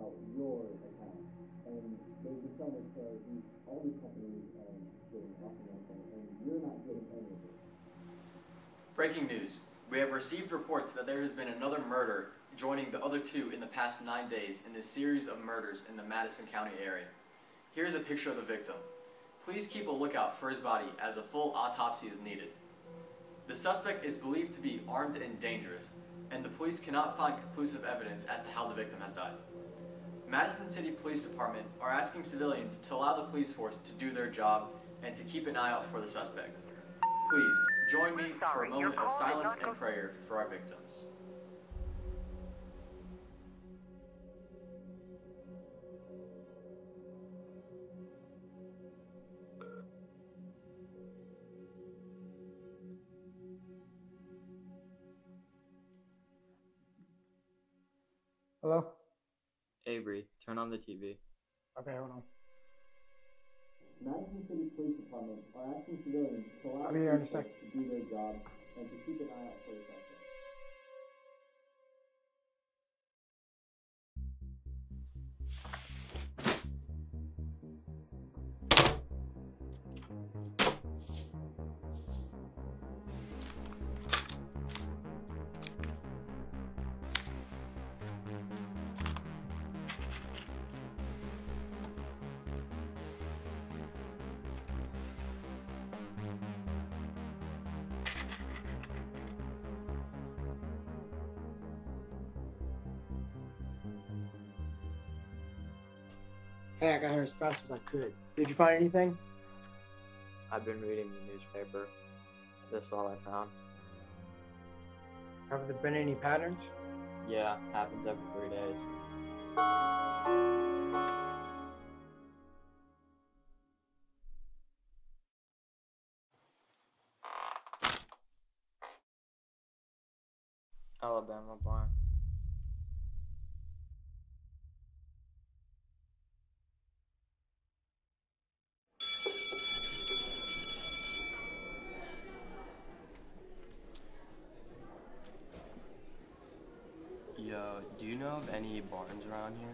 out your account, and they've been selling it to all these companies and getting lots of money, and you're not getting any of it. Breaking news. We have received reports that there has been another murder joining the other two in the past 9 days in this series of murders in the Madison County area. Here's a picture of the victim. Please keep a lookout for his body as a full autopsy is needed. The suspect is believed to be armed and dangerous, and the police cannot find conclusive evidence as to how the victim has died. Madison City Police Department are asking civilians to allow the police force to do their job and to keep an eye out for the suspect. Please, join me for a moment of silence and prayer for our victims. Hello? Avery, turn on the TV. Okay, hold on. Madison City Police Department are asking civilians to allow I'll the be there in a police force sec. to do their job and to keep an eye out for the suspect. Hey, I got here as fast as I could. Did you find anything? I've been reading the newspaper. This is all I found. Have there been any patterns? Yeah, happens every 3 days. Alabama barn. Yo, do you know of any barns around here?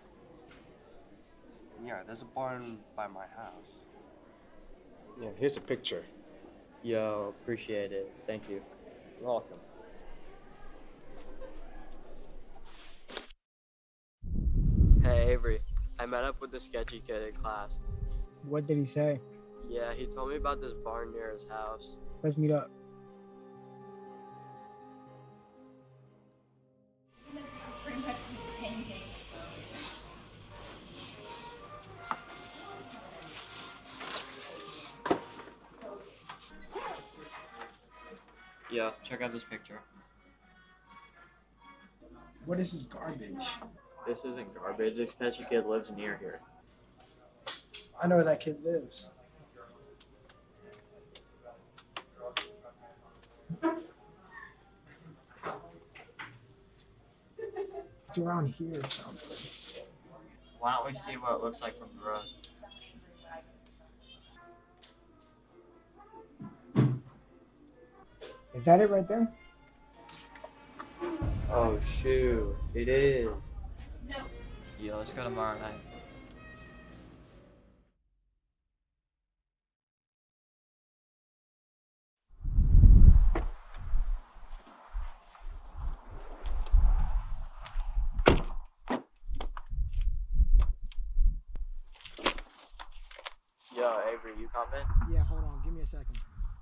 Yeah, there's a barn by my house. Yeah, here's a picture. Yo, appreciate it. Thank you. You're welcome. Hey, Avery. I met up with the sketchy kid in class. What did he say? Yeah, he told me about this barn near his house. Let's meet up. This is pretty much the same thing. Yeah, check out this picture. What is this garbage? This isn't garbage. This sketchy kid lives near here. I know where that kid lives. It's around here or something. Why don't we see what it looks like from the road? Is that it right there? Oh, shoot. It is. No. Yo, let's go tomorrow night. Yo, Avery, you coming? Yeah, hold on. Give me a second.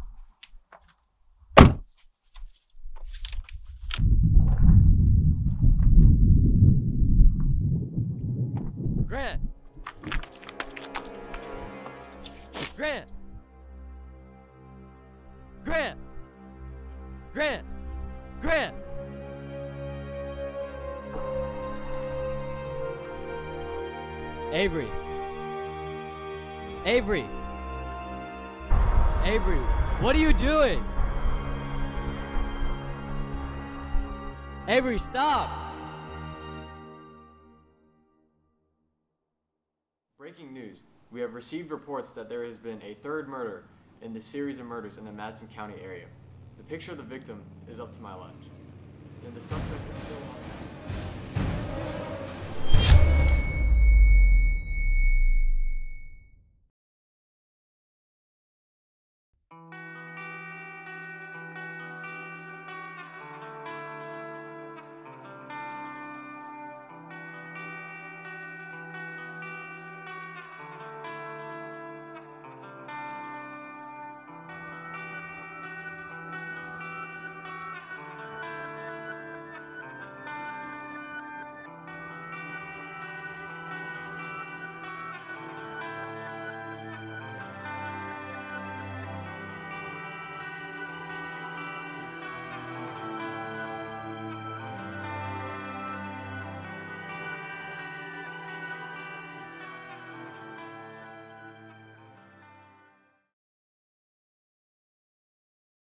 Grant! Grant! Grant! Grant! Grant! Avery! Avery! Avery, what are you doing? Avery, stop! Breaking news. We have received reports that there has been a third murder in the series of murders in the Madison County area. The picture of the victim is up to my left, and the suspect is still on.